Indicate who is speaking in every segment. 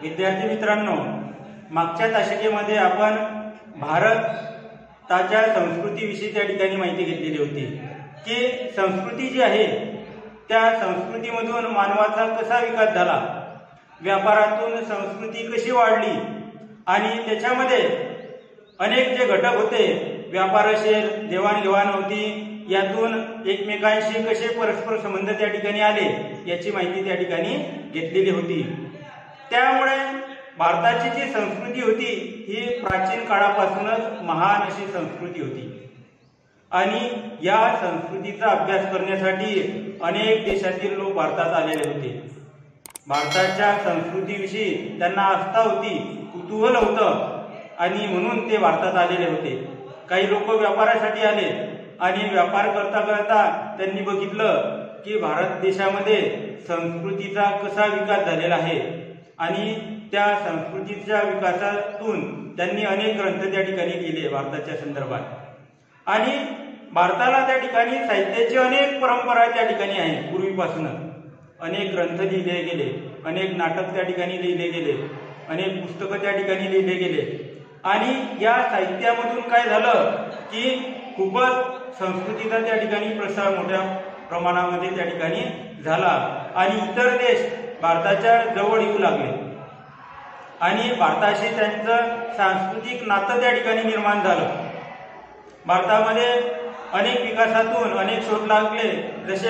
Speaker 1: विद्यार्थी मित्रांनो, मागच्या तासिकेमध्ये आपण भारताच्या संस्कृतीविषयी त्या ठिकाणी माहिती घेतलेली होती की संस्कृती जी आहे त्या संस्कृतीमधून मानवाचा कसा विकास झाला, व्यापारातून संस्कृती कशी वाढली आणि त्याच्यामध्ये अनेक जे घटक होते, व्यापार असेल, देवाणघेवाण होती, यातून एकमेकांशी कसे परस्पर संबंध त्या ठिकाणी आले याची माहिती त्या ठिकाणी घेतलेली होती। त्यामुळे भारताची जी संस्कृती होती ही प्राचीन काळापासूनच महान अशी संस्कृती होती आणि या संस्कृतीचा अभ्यास करण्यासाठी अनेक देशातील लोक भारतात आलेले होते। भारताच्या संस्कृतीविषयी त्यांना आस्था होती, कुतूहल होतं आणि म्हणून ते भारतात आलेले होते। काही लोक व्यापारासाठी आले आणि व्यापार करता करता त्यांनी बघितलं की भारत देशामध्ये संस्कृतीचा कसा विकास झालेला आहे आणि त्या संस्कृतीच्या विकासातून त्यांनी अनेक ग्रंथ त्या ठिकाणी लिहिले भारताच्या संदर्भात। आणि भारताला त्या ठिकाणी साहित्याची अनेक परंपरा त्या ठिकाणी आहे, पूर्वीपासूनच अनेक ग्रंथ लिहिले गेले, अनेक नाटक त्या ठिकाणी लिहिले गेले, अनेक पुस्तकं त्या ठिकाणी लिहिले गेले आणि या साहित्यामधून काय झालं की खूपच संस्कृतीचा त्या ठिकाणी प्रसार मोठ्या प्रमाणामध्ये त्या ठिकाणी झाला आणि इतर देश भारताच्या जवळ येऊ लागले आणि भारताशी त्यांचं सांस्कृतिक नातं त्या ठिकाणी निर्माण झालं। भारतामध्ये अनेक विकासातून अनेक शोध लागले, जसे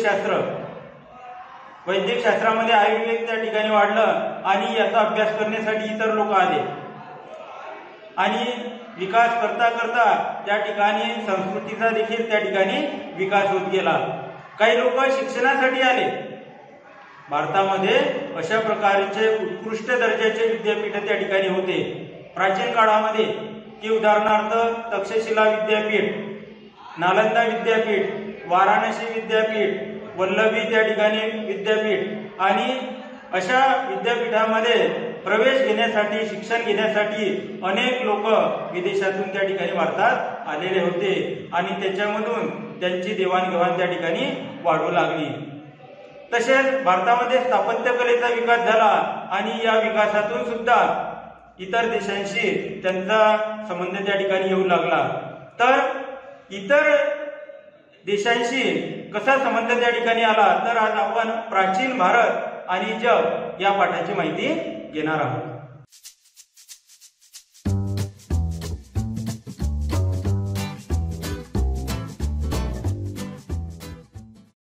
Speaker 1: वैद्यक शास्त्रामध्ये आयुर्वेद त्या ठिकाणी वाढलं आणि याचा अभ्यास करण्यासाठी इतर लोक आले आणि विकास करता करता त्या ठिकाणी संस्कृतीचा देखील त्या ठिकाणी विकास होत गेला। काही लोक शिक्षणासाठी आले, भारतामध्ये अशा प्रकारचे उत्कृष्ट दर्जाचे विद्यापीठ त्या ठिकाणी होते प्राचीन काळामध्ये की उदाहरणार्थ तक्षशिला विद्यापीठ, नालंदा विद्यापीठ, वाराणसी विद्यापीठ, वल्लभी त्या ठिकाणी विद्यापीठ आणि अशा विद्यापीठामध्ये प्रवेश घेण्यासाठी, शिक्षण घेण्यासाठी अनेक लोक विदेशातून त्या ठिकाणी भारतात आलेले होते आणि त्याच्यामधून त्यांची देवाणघेवाण त्या ठिकाणी वाढू लागली। तसेच भारतामध्ये स्थापत्य कलेचा विकास झाला आणि या विकासातून सुद्धा इतर देशांशी त्यांचा संबंध त्या ठिकाणी येऊ लागला। तर इतर देशांशी कसा संबंध त्या ठिकाणी आला, तर आज आपण प्राचीन भारत आणि जग या पाठाची माहिती घेणार आहोत।